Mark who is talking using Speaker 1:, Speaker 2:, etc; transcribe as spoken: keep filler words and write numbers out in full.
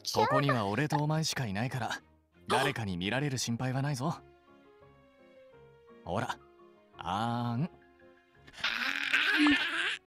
Speaker 1: ここには俺とお前しかいないから誰かに見られる心配はないぞ。ほら、あーん。